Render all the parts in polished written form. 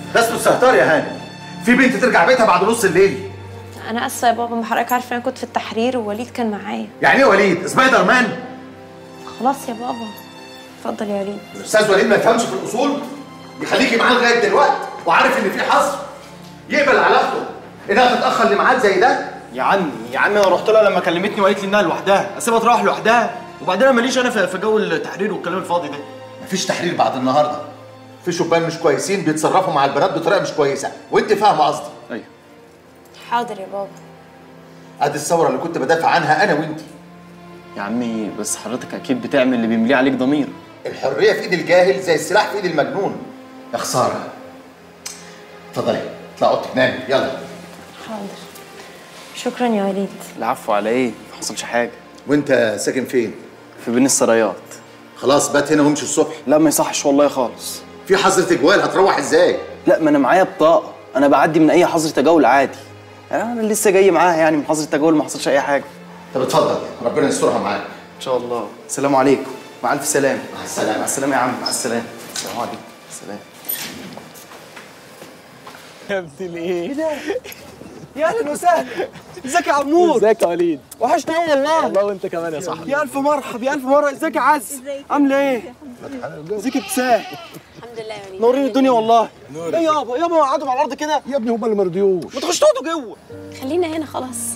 ده اسمه استهتار يا هانم. في بنت ترجع بيتها بعد نص الليل؟ انا اسفه يا بابا، ما حضرتك عارفه انا كنت في التحرير ووليد كان معايا. يعني ايه وليد؟ سبايدر مان؟ خلاص يا بابا، اتفضل يا وليد. الاستاذ وليد ما يفهمش في الاصول، يخليكي معاه لغايه دلوقتي وعارف ان في حظر، يقبل على اخته انها تتاخر لميعاد زي ده؟ يا عمي انا رحت لها لما كلمتني وقالت لي انها لوحدها، اسيبها تروح لوحدها؟ وبعدين انا ماليش انا في جو التحرير والكلام الفاضي ده. مفيش تحرير بعد النهارده. في شبان مش كويسين بيتصرفوا مع البنات بطريقه مش كويسه، وانت فاهمه قصدي. ايوه حاضر يا بابا. ادي الثوره اللي كنت بدافع عنها انا وانت. يا عمي بس حضرتك اكيد بتعمل اللي بيمليه عليك ضمير. الحريه في ايد الجاهل زي السلاح في ايد المجنون. يا خساره. اتفضلي اطلعي اوضتك نامي يلا. حاضر. شكرا يا وليد. العفو على ايه؟ ما حصلش حاجه. وانت ساكن فين؟ في بين السرايات. خلاص بات هنا وامشي الصبح. لا ما يصحش والله خالص. في حظر تجوال، هتروح ازاي؟ لا ما انا معايا بطاقه، انا بعدي من اي حظر تجول عادي. انا لسه جاي معاها يعني من حظر التجول، ما حصلش اي حاجه. طب اتفضل ربنا يسترها معاك. ان شاء الله. السلام عليكم. مع الف سلامه. مع السلامه. مع السلامه يا عم. مع السلامه. السلام عليكم. السلام. يا ابن الايه؟ ايه ده؟ يا اهلا وسهلا. ازيك يا عمور؟ ازيك يا وليد؟ وحشني قوي والله. والله وانت كمان يا صاحبي. يا الف مرحب يا الف مرحب. ازيك يا عز؟ عامله ايه؟ ازيك يا ابتسام؟ الحمد لله يا وليد. نورين الدنيا والله. ايه يابا قعدوا على الارض كده؟ يا ابني هما اللي ما رضيوش. ما تخش تقعدوا جوه. خلينا هنا خلاص.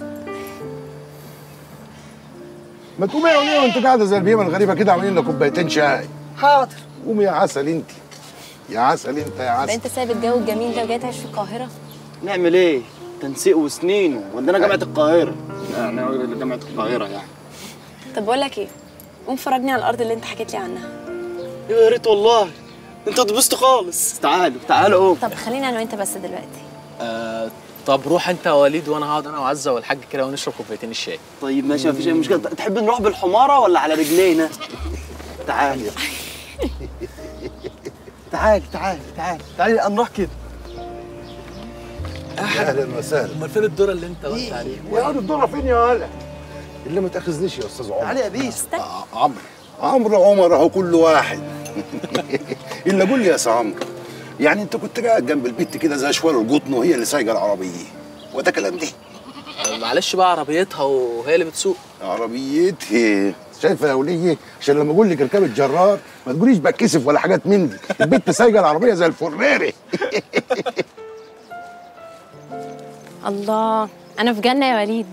ما تقومي يا وليه وانت قاعده زي البيمه الغريبه كده، عاملين لنا كوبايتين شاي. حاضر. قومي يا عسل انت. يا عسل انت يا عسل. انت سايب الجو الجميل ده وجاي تعيش في القاهره؟ نعمل ايه؟ تنسيق وسنين وعندنا جامعه القاهره. انا جامعه القاهره يعني. طب بقول لك ايه، قوم فرجني على الارض اللي انت حكيت لي عنها. يا ريت والله. انت اتبسطت خالص. تعالوا قوم. طب خلينا انا وانت بس دلوقتي. طب روح انت يا وليد وانا هقعد انا وعزه والحاج كده ونشرب كوبايتين الشاي. طيب ماشي مفيش اي مشكله. تحب نروح بالحماره ولا على رجلينا؟ تعالي تعالي نروح كده. اهلا وسهلا. امال فين الدوره اللي انت قلت عليها؟ يا الدوره فين يا هلا؟ اللي ما تاخذنيش يا استاذ عمر. تعالي يا بيس. عمرو عمر اهو كل واحد. الا قول لي يا سي عمرو، يعني انت كنت قاعد جنب البت كده زي شوال القطن وهي اللي سايقه العربيه، وده كلام ده؟ معلش بقى عربيتها وهي اللي بتسوق. عربيتها شايفه يا وليه؟ عشان لما اقول لك اركب الجرار ما تقوليش بتكسف ولا حاجات من دي، البت سايقه العربيه زي الفراري. الله، انا في جنه يا وليد.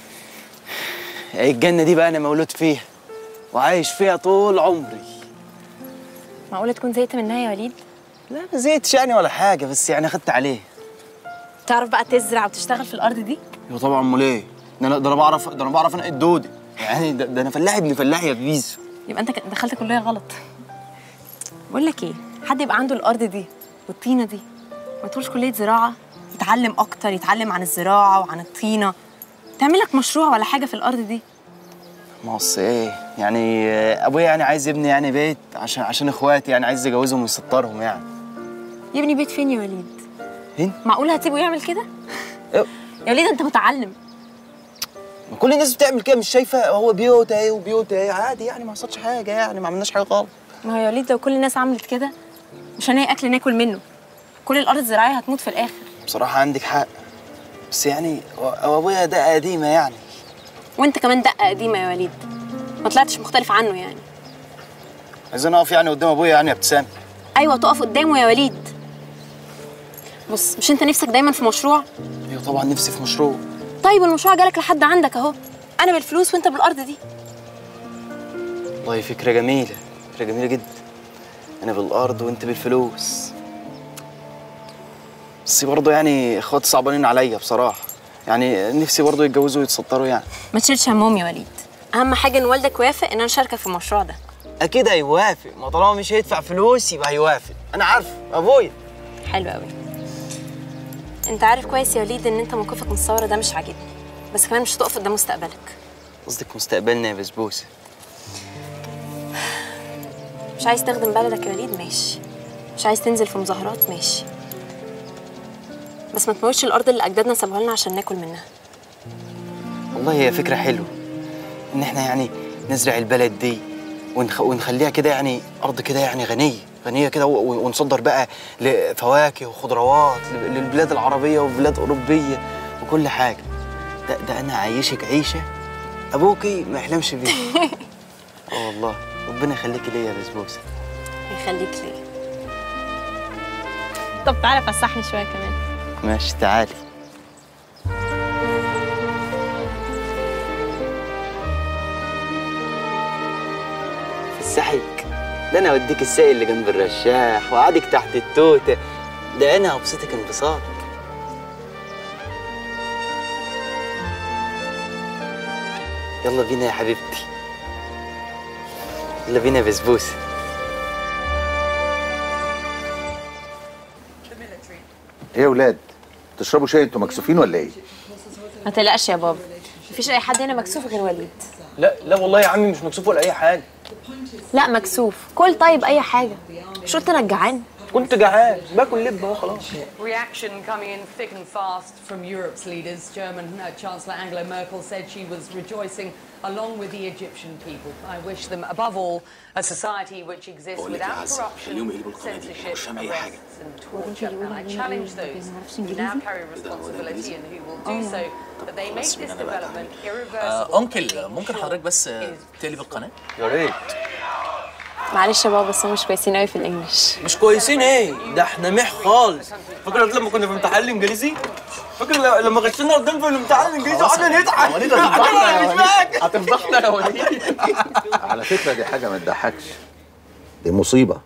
الجنه دي بقى انا مولود فيها وعايش فيها طول عمري. معقوله تكون زهقت منها يا وليد؟ لا ما زهقتش يعني ولا حاجه، بس يعني اخدت عليه. تعرف بقى تزرع وتشتغل في الارض دي؟ ايوه طبعا. امال ايه؟ ده انا بعرف انقي الدودي يعني. ده انا فلاح ابن فلاح يا بيزو. يبقى انت دخلت كليه غلط. بقول لك ايه، حد يبقى عنده الارض دي والطينه دي ما تدخلش كليه زراعه، يتعلم اكتر، يتعلم عن الزراعه وعن الطينه، تعمل لك مشروع ولا حاجه في الارض دي. ما اصل ايه يعني، ابويا يعني عايز يبني يعني بيت عشان اخواتي، يعني عايز يجوزهم ويسطرهم يعني. يبني بيت فين يا وليد؟ فين؟ معقول هتسيبه يعمل كده؟ يا وليد انت متعلم. ما كل الناس بتعمل كده، مش شايفه؟ هو بيوت اهي وبيوت اهي عادي يعني، ما حصلش حاجه يعني، ما عملناش حاجه غلط. ما هو يا وليد لو كل الناس عملت كده مش هنلاقي اكل ناكل منه، كل الارض الزراعيه هتموت في الاخر. بصراحه عندك حق، بس يعني ابويا دقه قديمه يعني. وانت كمان دقه قديمه يا وليد، ما طلعتش مختلف عنه يعني. عايزين اقف يعني قدام ابويا يعني يا ابتسام؟ ايوه تقف قدامه يا وليد. بص، مش انت نفسك دايما في مشروع؟ ايوه طبعا نفسي في مشروع. طيب المشروع جالك لحد عندك اهو، انا بالفلوس وانت بالارض دي. والله فكره جميله، فكره جميله جدا. انا بالارض وانت بالفلوس، بس برضه يعني اخواتي صعبانين عليا بصراحه، يعني نفسي برضه يتجوزوا ويتسطروا يعني. ما تشيلش همهم يا وليد، اهم حاجه ان والدك يوافق ان انا اشاركك في المشروع ده. اكيد هيوافق، ما طالما مش هيدفع فلوس يبقى هيوافق، انا عارفه ابويا. حلو قوي. انت عارف كويس يا وليد ان انت موقفك من الثوره ده مش عاجبني، بس كمان مش هتقف قدام مستقبلك. قصدك مستقبلنا يا بسبوسه؟ مش عايز تخدم بلدك يا وليد، ماشي. مش عايز تنزل في مظاهرات، ماشي. بس ما تموتش الارض اللي اجدادنا سابوها لنا عشان ناكل منها. والله هي فكره حلوه ان احنا يعني نزرع البلد دي ونخليها كده يعني ارض كده يعني غنيه. غنيه كده ونصدر بقى لفواكه وخضروات للبلاد العربيه وبلاد اوروبيه وكل حاجه. ده انا عايشك عيشه ابوكي ما يحلمش بيها. والله ربنا يخليكي ليا يا بسبوسه. يخليك ليا. طب تعالى فسحني شويه كمان. ماشي تعالي. فسحك؟ ده انا اوديك الساقي اللي جنب الرشاح وقعدك تحت التوته. ده انا هبسطك انبساط. يلا بينا يا حبيبتي، يلا بينا يا بسبوسه. ايه يا ولاد؟ تشربوا شاي انتوا مكسوفين ولا ايه؟ ما تقلقش يا بابا، مفيش اي حد هنا مكسوف غير وليد. لا والله يا عمي مش مكسوف ولا اي حاجه. لا مكسوف. كل طيب اي حاجه. مش قلت انك جعان؟ كنت جعان باكل لب اهو خلاص. Reaction coming in thick and fast from Europe's leaders. German Chancellor Angela Merkel said she was rejoicing along with the Egyptian people. I wish them above all a society which exists without corruption, censorship, arrests and torture. And I challenge those who now carry responsibility and who will do so that they make this development irreversible. أنكل ممكن حضرتك بس تقلب القناة؟ يا ريت. معلش يا بابا بس هم مش كويسين قوي في الانجليش. مش كويسين ايه؟ ده احنا مح خالص. فاكر لما كنا في امتحان الانجليزي؟ فاكر لما غشنا قدام في الامتحان الانجليزي وقعدنا نضحك؟ وليد هتفضحنا يا وليد. على فكره دي حاجه ما تضحكش، دي مصيبه.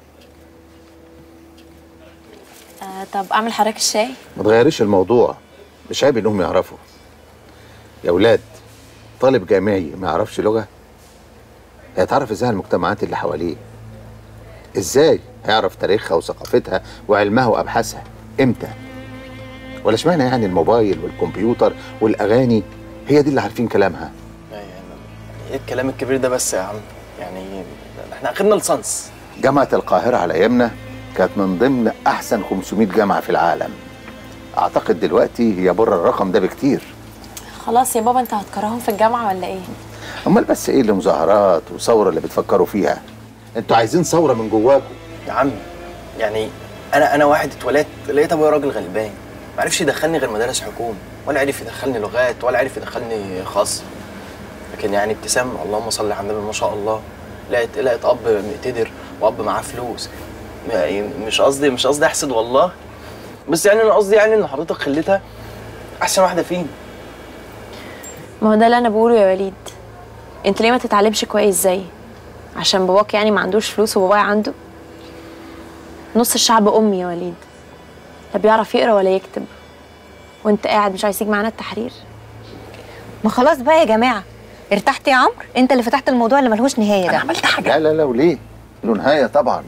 طب اعمل حضرتك الشاي؟ ما تغيريش الموضوع، مش عيب انهم يعرفوا. يا ولاد طالب جامعي ما يعرفش لغه؟ هيتعرف ازاي المجتمعات اللي حواليه؟ ازاي هيعرف تاريخها وثقافتها وعلمها وابحاثها؟ امتى؟ ولا اشمعنى يعني الموبايل والكمبيوتر والاغاني هي دي اللي عارفين كلامها؟ ايه الكلام الكبير ده بس يا عم؟ يعني احنا اخرنا لصنص. جامعه القاهره على ايامنا كانت من ضمن احسن 500 جامعه في العالم. اعتقد دلوقتي هي بره الرقم ده بكتير. خلاص يا بابا انت هتكرههم في الجامعه ولا ايه؟ امال بس ايه اللي مظاهرات وثوره اللي بتفكروا فيها؟ انتوا عايزين ثوره من جواكم. يا عم يعني انا واحد اتولدت لقيت ابويا راجل غلبان ما عرفش يدخلني غير مدارس حكومه، ولا عرف يدخلني لغات ولا عرف يدخلني خاص. لكن يعني ابتسام اللهم صل على النبي ما شاء الله لقيت اب مقتدر واب معاه فلوس. مش قصدي احسد والله، بس يعني انا قصدي يعني ان حضرتك خليتها احسن واحده فينا. ما هو ده اللي انا بقوله يا وليد. انت ليه ما تتعلمش كويس زيي؟ عشان باباك يعني ما عندوش فلوس وبابايا عنده؟ نص الشعب امي يا وليد، لا بيعرف يقرا ولا يكتب، وانت قاعد مش عايز تيجي معانا التحرير. ما خلاص بقى يا جماعه، ارتحت يا عمرو؟ انت اللي فتحت الموضوع اللي ملهوش نهايه ده. انا عملت حاجه؟ لا وليه؟ له نهايه طبعا.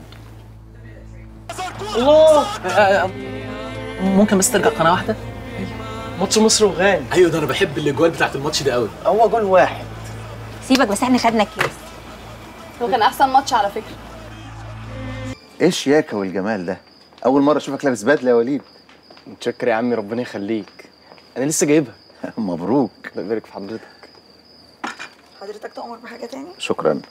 الله ممكن بس ترجع قناة واحدة؟ ماتش مصر وغانا. ايوه ده انا بحب الاجوال بتاعت الماتش ده قوي. هو جول واحد. سيبك بس احنا خدنا كاس. هو كان احسن ماتش على فكره. ايه الشياكه والجمال ده؟ اول مره اشوفك لابس بدله يا وليد. متشكر يا عمي ربنا يخليك. انا لسه جايبها. مبروك. الله يبارك في حضرتك. حضرتك تؤمر بحاجه تاني؟ شكرا.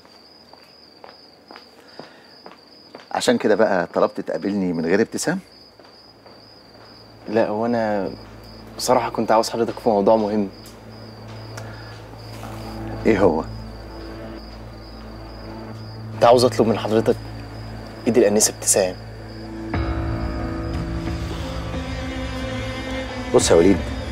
عشان كده بقى طلبت تقابلني من غير ابتسام؟ لا هو انا بصراحه كنت عاوز حضرتك في موضوع مهم. ايه هو؟ كنت عاوز اطلب من حضرتك ايد الانسه ابتسام. بص يا وليد،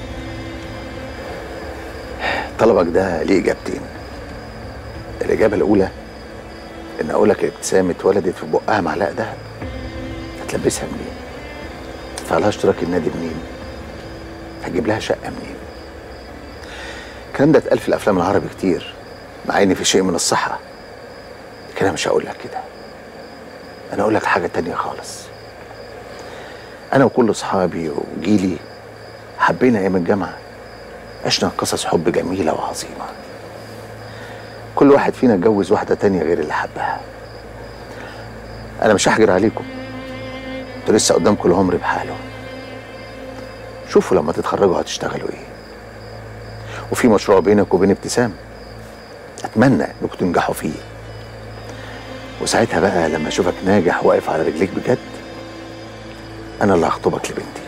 طلبك ده ليه اجابتين. الاجابه الاولى ان اقول لك ابتسام اتولدت في بقها معلقه دهب، هتلبسها منين؟ تدفع لها اشتراك النادي منين؟ هتجيب لها شقه منين؟ الكلام ده اتقال في الافلام العربي كتير، مع ان في شيء من الصحه، لكن انا مش هقول لك كده. انا اقول لك حاجه تانية خالص. انا وكل اصحابي وجيلي حبينا ايام الجامعه، عشنا قصص حب جميله وعظيمه. كل واحد فينا اتجوز واحده تانية غير اللي حبها. انا مش هحجر عليكم، انتوا لسه قدامكم العمر بحاله. شوفوا لما تتخرجوا هتشتغلوا ايه. وفي مشروع بينك وبين ابتسام اتمنى انكم تنجحوا فيه. وساعتها بقى لما اشوفك ناجح واقف على رجليك بجد انا اللي هخطبك لبنتي.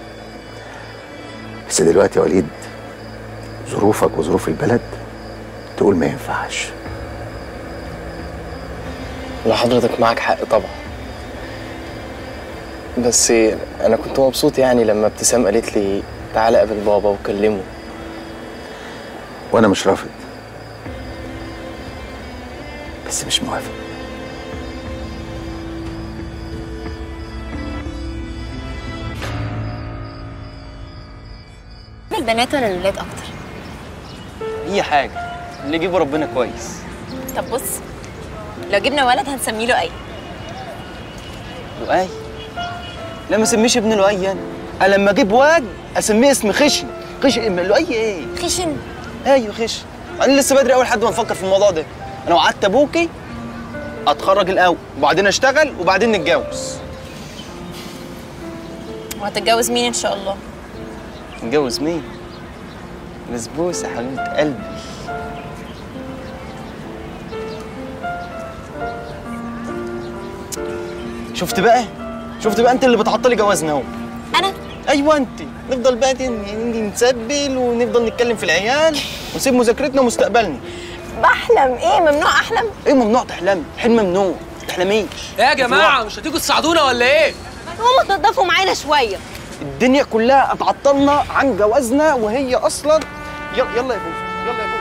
بس دلوقتي يا وليد ظروفك وظروف البلد تقول ما ينفعش. لا حضرتك معاك حق طبعا، بس انا كنت مبسوط يعني لما ابتسام قالت لي تعالى قابل بابا وكلمه. وانا مش رافض، بس مش موافق. البنات ولا الولاد اكتر؟ اي حاجه اللي يجيبه ربنا كويس. طب بص، لو جبنا ولد هنسميه له اي. لؤي؟ لا ما اسميش ابني لؤي انا لما اجيب واد اسميه اسم خشن. خشن لؤي ايه؟ خشن؟ ايوه خشن. انا لسه بدري قوي لحد ما نفكر في الموضوع ده. انا وعدت ابوكي اتخرج الاول وبعدين اشتغل وبعدين نتجوز. وهتتجوز مين ان شاء الله؟ نتجوز مين؟ بسبوسه حبيبه قلبي. شفت بقى انت اللي بتعطلي جوازنا اهو. انا؟ ايوه انت. نفضل بقى نتسبل ونفضل نتكلم في العيال ونسيب مذاكرتنا ومستقبلنا. بحلم ايه؟ ممنوع احلم؟ ايه ممنوع تحلمي؟ حلم ممنوع، ما تحلميش. ايه يا جماعه مش هتيجوا تساعدونا ولا ايه؟ هما تنضفوا معانا شويه. الدنيا كلها اتعطلنا عن جوازنا وهي اصلا. يلا يا بوسه، يلا يا